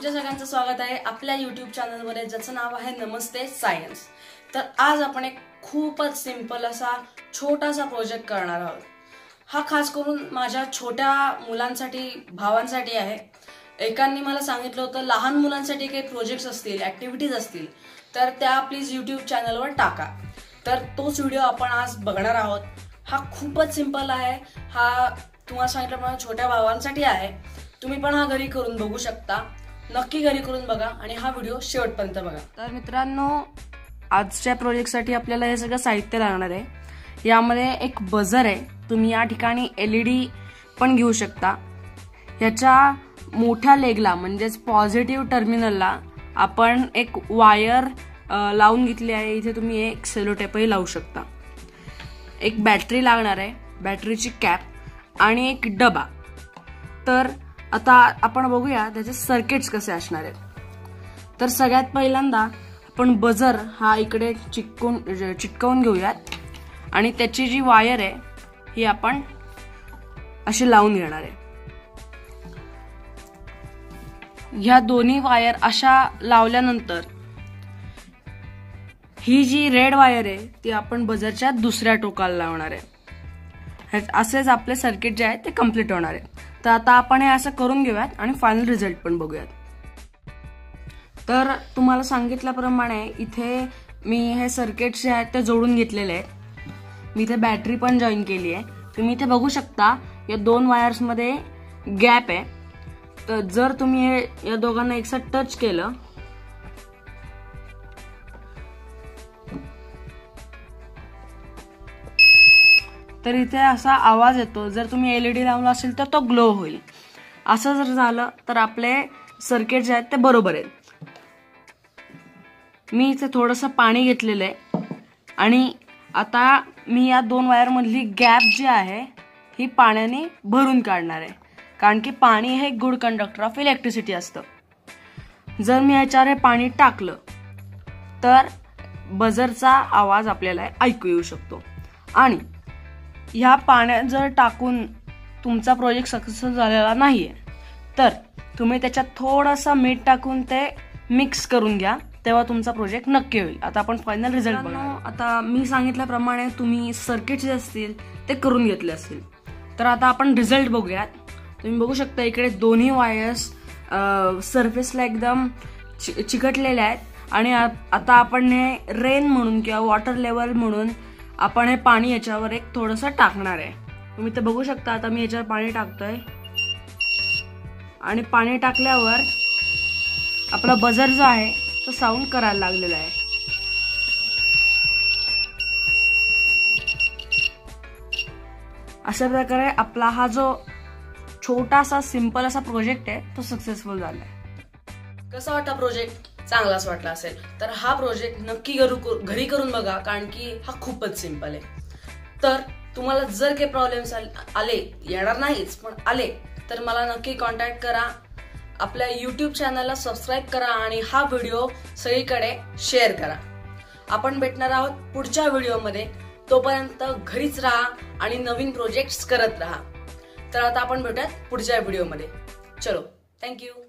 तुमच्या सगळ्यांचं स्वागत आहे आपल्या YouTube चॅनलमध्ये ज्याचं नाव आहे नमस्ते सायन्स। तर आज आपण एक खूपच सिंपल असा छोटासा प्रोजेक्ट करणार आहोत। हा खास करून माझ्या छोट्या मुलांसाठी भावांसाठी आहे। एकांनी मला सांगितलं होतं लहान मुलांसाठी काही प्रोजेक्ट्स असतील ऍक्टिव्हिटीज असतील तर त्या प्लीज YouTube चॅनलवर टाका। तर तोच व्हिडिओ आपण आज बघणार आहोत। हा खूपच सिंपल आहे। हा तुम्हाला सांगितल्याप्रमाणे छोट्या भावांसाठी आहे। तुम्ही पण हा घरी करून बघू शकता। नक्की घरी करून बघा आणि हा व्हिडिओ शेवटपर्यंत बघा। तर मित्रांनो, आजच्या प्रोजेक्टसाठी आपल्याला हे सगळं साहित्य लागणार आहे। यामध्ये एक बझर आहे। तुम्ही या ठिकाणी LED पण घेऊ शकता। याच्या मोठ्या लेगला म्हणजेच पॉझिटिव्ह टर्मिनलला आपण एक वायर लावून घेतली आहे। इथे तुम्ही एक सेलो टेपही लावू शकता। एक बॅटरी लागणार आहे, बॅटरीची कॅप आणि एक डबा। तर आता आपण बघूया त्याचे सर्किट्स कसे असणार आहेत। तर सगळ्यात पहिल्यांदा आपण बझर हा इकडे चिटकवून घेऊयात आणि त्याची जी वायर आहे ही आपण अशी लावून घेणार आहे। ह्या दोन्ही वायर अशा लावल्यानंतर ही जी रेड वायर आहे ती आपण बझरच्या दुसऱ्या टोकाला लावणार आहे। असेच आपले सर्किट जे आहे ते कंप्लीट होणार आहे। तर आता आपण हे असं करून घेऊयात आणि फायनल रिझल्ट पण बघूयात। तर तुम्हाला सांगितल्याप्रमाणे इथे मी हे सर्किट्स जे आहेत ते जोडून घेतलेले आहेत। मी इथे बॅटरी पण जॉईन केली आहे। तुम्ही इथे बघू शकता या दोन वायर्स मध्ये गॅप आहे। तर जर तुम्ही या दोघांना एकसाथ टच केलं तर इथे असा आवाज येतो। जर तुम्ही LED लावला असेल तर तो ग्लो होईल। असं जर झालं तर आपले सर्किट जे आहेत ते बरोबर आहेत। मी इथे थोडंसं पाणी घेतलेलं आहे आणि आता मी या दोन वायर मधली गॅप जी आहे ही पाण्याने भरून काढणार आहे, कारण की पाणी हे एक गुड कंडक्टर ऑफ इलेक्ट्रिसिटी असतं। जर मी याच्यावर हे पाणी टाकलं तर बझरचा आवाज आपल्याला ऐकू येऊ शकतो। आणि ह्या पाण्यात जर टाकून तुमचा प्रोजेक्ट सक्सेसफुल झालेला नाहीये तर तुम्ही त्याच्यात थोडंसं मीठ टाकून ते मिक्स करून घ्या, तेव्हा तुमचा प्रोजेक्ट नक्की होईल। आता आपण फायनल रिझल्ट बघूया। आता मी सांगितल्याप्रमाणे तुम्ही सर्किट जे असतील ते करून घेतले असतील। तर आता आपण रिझल्ट बघूयात। तुम्ही बघू शकता इकडे दोन्ही वायर्स सरफेसला एकदम चिकटलेल्या आहेत आणि आता आपण हे रेन म्हणून किंवा वॉटर लेवल म्हणून आपण हे पाणी याच्यावर एक थोडंसं टाकणार आहे। तुम्ही ते बघू शकता। आता मी याच्यावर पाणी टाकतोय आणि पाणी टाकल्यावर आपला बझर जो आहे तो साऊंड करायला लागलेला आहे। अशा प्रकारे आपला हा जो छोटासा सिंपल असा प्रोजेक्ट आहे तो सक्सेसफुल झालाय। कसा वाटला प्रोजेक्ट? चांगलाच वाटला असेल तर हा प्रोजेक्ट नक्की घरी करून बघा, कारण की हा खूपच सिंपल आहे। तर तुम्हाला जर काही प्रॉब्लेम्स आले, येणार नाहीच पण आले, तर मला नक्की कॉन्टॅक्ट करा। आपल्या YouTube चॅनलला सबस्क्राईब करा आणि हा व्हिडिओ सगळीकडे शेअर करा। आपण भेटणार आहोत पुढच्या व्हिडिओमध्ये। तोपर्यंत घरीच राहा आणि नवीन प्रोजेक्ट्स करत राहा। तर आता आपण भेटूयात पुढच्या व्हिडिओमध्ये। चलो, थँक्यू।